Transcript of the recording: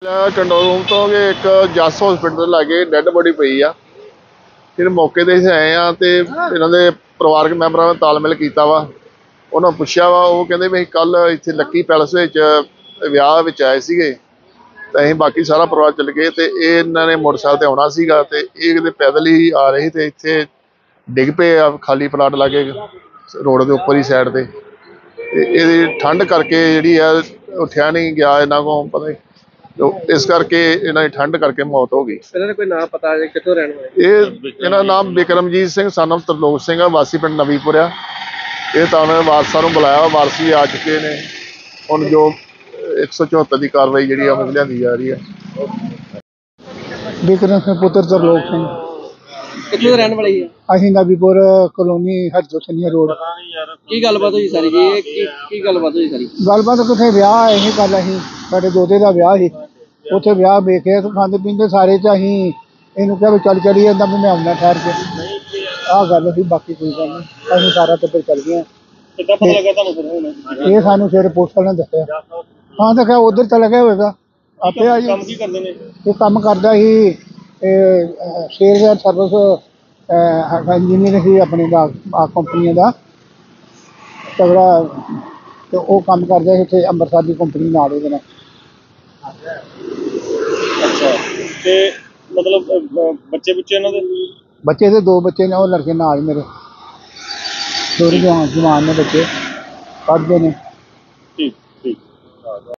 Control room तो एक जस हॉस्पिटल लागे डैड बॉडी पई आ। फिर मौके ते आए आ ते इन्हां दे परिवारक मैंबरां ने तालमेल कीता वा। उन्हां पुछया वा, वो कहंदे भी कल इत्थे लक्की पैलेस विच विआह विच आए सीगे ते असीं बाकी सारा परिवार चल गए ते इन्हां ने मोटरसाइकिल ते आउणा सीगा ते इह किते पैदल ही आ रहे ते इत्थे डिग पे आ खाली प्लाट लागे रोड दे उप्पर ही साइड ते ਇਹਦੀ ठंड करके ਜਿਹੜੀ ਆ ਉੱਠਿਆ नहीं गया इन्हां को पता नहीं तो इस करके इन्हां दी ठंड करके मौत हो गई। ਇਹਨਾਂ ਦਾ ਕੋਈ ਨਾਮ ਪਤਾ ਹੈ ਕਿੱਥੋਂ ਰਹਿਣ ਵਾਲੇ? ਇਹਨਾਂ ਦਾ ਨਾਮ ਬਿਕਰਮਜੀਤ ਸਿੰਘ son of ਤਰਲੋਕ ਸਿੰਘ ਆ, ਵਾਸੀ ਪਿੰਡ ਨਵੀਪੁਰ ਆ। ਇਹ ਤਾਂ ਉਹਨਾਂ ਨੇ ਵਾਰਸਾਂ ਨੂੰ ਬੁਲਾਇਆ, ਵਾਰਸ ਵੀ ਆ ਚੁੱਕੇ ਨੇ। ਹੁਣ ਜੋ 174 ਦੀ ਕਾਰਵਾਈ ਜਿਹੜੀ ਆ ਉਹ ਲਿਆਂਦੀ ਜਾ ਰਹੀ ਆ। ਬਿਕਰਮ ਸਿੰਘ ਪੁੱਤਰ ਤਰਲੋਕ ਸਿੰਘ। ਕਿੱਥੋਂ ਦੇ ਰਹਿਣ ਵਾਲੇ ਹੀ ਆ? ਅਸੀਂ ਨਵੀਪੁਰ ਕਲੋਨੀ ਹਰਜੋ ਸਿੰਘੀਆ ਰੋਡ। ਕੀ ਗੱਲਬਾਤ ਹੋਈ ਸਾਰੀ ਜੀ? ਇਹ ਕੀ ਗੱਲਬਾਤ ਹੋਈ ਸਾਰੀ? ਗੱਲਬਾਤ ਕਿੱਥੇ ਵਿਆਹ ਇਹ ਗੱਲ ਅਸੀਂ ਸਾਡੇ ਦੋਤੇ ਦਾ ਵਿਆਹ ਸੀ, ਉੱਥੇ ਵਿਆਹ ਵੇਖਿਆ ਤੇ ਖਾਂਦੇ ਪੀਂਦੇ ਸਾਰੇ ਤੇ ਅਸੀਂ ਇਹਨੂੰ ਕਿਹਾ ਵੀ ਚੱਲ ਚਲੀਏ, ਕਹਿੰਦਾ ਵੀ ਮੈਂ ਆਉਂਦਾ ਠਹਿਰ ਕੇ। ਆਹ ਗੱਲ ਸੀ, ਬਾਕੀ ਕੋਈ ਗੱਲ ਨਹੀਂ। ਅਸੀਂ ਸਾਰਾ ਟੱਬਰ ਚੱਲ ਗਏ। ਕਿੱਦਾਂ ਪਤਾ ਲੱਗਾ ਤੁਹਾਨੂੰ ਫਿਰ ਹੁਣ? ਇਹ ਸਾਨੂੰ ਫਿਰ ਪੁਲਿਸ ਵਾਲਿਆਂ ਨੇ ਦੱਸਿਆ। ਹਾਂ ਦੇਖਿਆ ਉਧਰ ਚਲਾ ਗਿਆ ਹੋਵੇਗਾ ਆਪੇ ਆ ਜੀ। ਕੰਮ ਕੀ ਕਰਦੇ ਨੇ? ਇਹ ਕੰਮ ਕਰਦਾ ਸੀ ਸੇਲਸ ਸਰਵਿਸ ਇੰਜੀਨੀਅਰ ਸੀ ਆਪਣੇ ਦਾ ਕੰਪਨੀਆਂ ਦਾ ਤਗੜਾ, ਤੇ ਉਹ ਕੰਮ ਕਰਦਾ ਸੀ ਇੱਥੇ ਅੰਮ੍ਰਿਤਸਰ ਦੀ ਕੰਪਨੀ ਨਾਲ ਉਹਦੇ ਨਾਲ। ਅੱਛਾ, ਤੇ ਮਤਲਬ ਬੱਚੇ ਬੁੱਚੇ ਇਹਨਾਂ ਦੇ? ਬੱਚੇ ਦੇ 2 ਬੱਚੇ ਨੇ, ਉਹ ਲੜਕੇ ਨਾਲ ਮੇਰੇ ਥੋੜ੍ਹੇ ਜਵਾਨ ਨੇ ਬੱਚੇ, ਪੜ੍ਹਦੇ ਨੇ। ਠੀਕ ਠੀਕ।